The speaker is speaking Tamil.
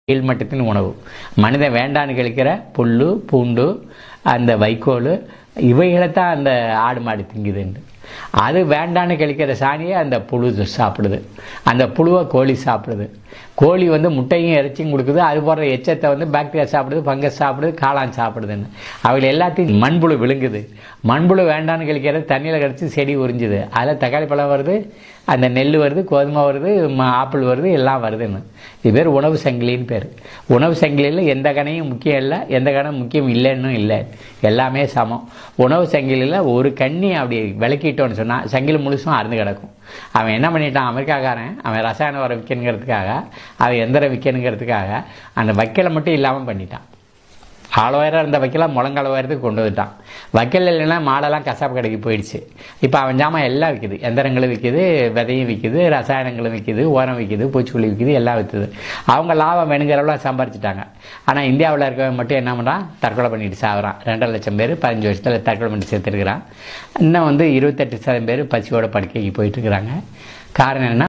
கீழ்மட்டத்தின் உணவு. மனிதன் வேண்டான்னு கழிக்கிற புல், பூண்டு, அந்த வைக்கோல் இவைகளைத்தான் அந்த ஆடு மாடு திங்குதுண்டு. அது வேண்டான்னு கழிக்கிற சாணியை அந்த புழு சாப்பிடுது. அந்த புழுவை கோழி சாப்பிடுது. கோழி முட்டையும் இறைச்சியும் கொடுக்குது. அது போடுற எச்சத்தை பாக்டீரியா சாப்பிடுது, ஃபங்கஸ் சாப்பிடுது, காளான் சாப்பிடுதுன்னு. அவைகள் எல்லாத்தையும் மண்புழு விழுங்குது. மண்புழு வேண்டான்னு கழிக்கிறது தண்ணியில் கிடச்சி செடி உறிஞ்சுது. அதில் தக்காளி பழம் வருது, அந்த நெல் வருது, கோதுமை வருது, ஆப்பிள் வருது, எல்லாம் வருதுன்னு. இது பேர் உணவு சங்கிலின்னு பேர். உணவு சங்கிலியில் எந்த கணையும் முக்கியம் இல்லை, எந்த கணம் முக்கியம் இல்லைன்னு இல்லை, எல்லாமே சமம். உணவு சங்கிலியில் ஒரு கண்ணி அப்படி விளக்கிட்டோன்னு சொன்னால் சங்கிலி முழுசும் அறுந்து கிடக்கும். அவன் என்ன பண்ணிட்டான், அமெரிக்காக்காரன், அவன் ரசாயன உரம் விற்கணுங்கிறதுக்காக, அவன் எந்திரம் விற்கணுங்கிறதுக்காக அந்த வைக்கலை மட்டும் இல்லாமல் பண்ணிட்டான். ஆழவாயிரம் இருந்த வைக்கலாம் முழங்கால உயரத்துக்கு கொண்டு வந்துட்டான். வைக்கல் இல்லைன்னா மாடெல்லாம் கசாப்பு கடைக்கு போயிடுச்சு. இப்போ அவன் ஜாமான் எல்லாம் விற்கிது. எந்திரங்களும் விற்கிது, விதையும் விற்கிது, ரசாயனங்களும் விற்கிது, உரம் விற்கிது, பூச்சிக்கொல்லி விற்கிது, எல்லாம் விற்றுது. அவங்க லாபம் வேணுங்கிறவளோ சம்பாரிச்சிட்டாங்க. ஆனால் இந்தியாவில் இருக்கவன் மட்டும் என்ன பண்ணுறான், தற்கொலை பண்ணிட்டு சாகுறான். 2.5 லட்சம் பேர் 15 வருஷத்தில் தற்கொலை பண்ணி சேர்த்துருக்கிறான். இன்னும் 28% பேர் பசியோட படுக்கைக்கு போயிட்டுருக்குறாங்க. காரணம் என்ன?